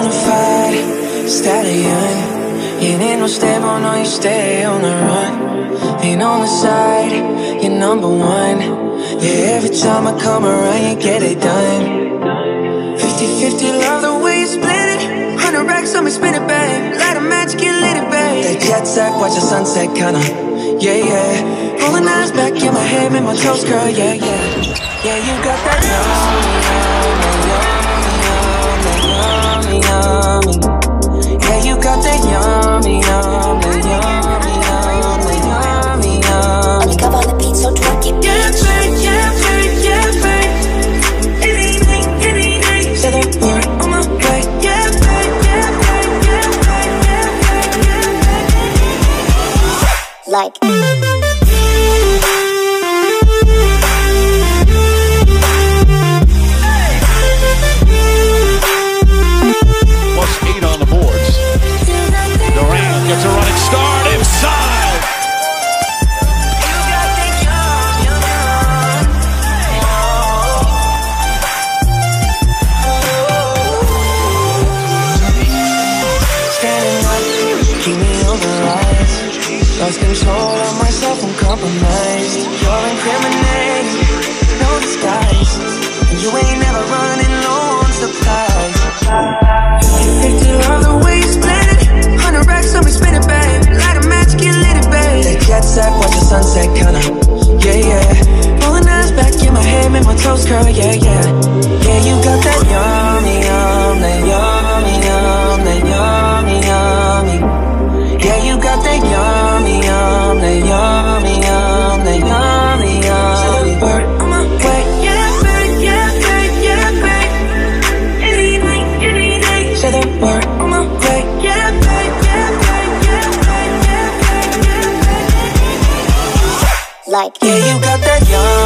Bonafide stallion. You ain't no stable, no, you stay on the run. Ain't on the side, you're number one. Yeah, every time I come around, you get it done. 50-50, love the way you split it. 100 racks on me, spin it, babe. Light a match, get lit, it, babe. That jet set, watch the sunset, kinda. Yeah, yeah. Rolling eyes back in my head, make my toes curl, yeah, yeah. Yeah, you got that yummy, yummy, yummy, yummy. Yeah, you got that yummy, yummy, yummy, yummy, yummy, yummy. Undercover on the beat, so twerk it, bitch. Yeah, babe, yeah, babe, yeah, babe. Anything, anything. Say the word on my way. Yeah, babe, yeah, babe, yeah, babe, yeah, babe, yeah, babe. Like +8 on the boards. Durant gets a running start inside. Standing up, keep me on the rise. Lost control of myself, I'm compromised. You're incriminating, no disguise. And you ain't never running low on supplies. 50 love the way you split it. 100 racks on me, spin it, babe. Light a match, get lit, it, babe. That jet set, watch the sunset, kinda. Yeah, yeah. Rolling eyes back in my head, make my toes curl, yeah, yeah. Yeah, you got that yummy, yum, that yummy, yum, that yummy, yummy. Yeah, you got that yummy, yum, that yummy, yum, that yummy, yummy. Word on my way, yeah, babe, yeah, babe, yeah, babe. Anything, anything. Say the word on my way, yeah, babe, yeah, babe, yeah, babe, yeah, babe, yeah, babe. like yeah, you got that yum.